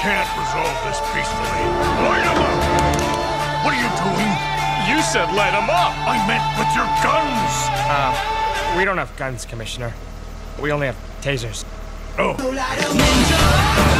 can't resolve this peacefully. Light them up! What are you doing? You said light them up! I meant with your guns! We don't have guns, Commissioner. We only have tasers. Oh. Ninja!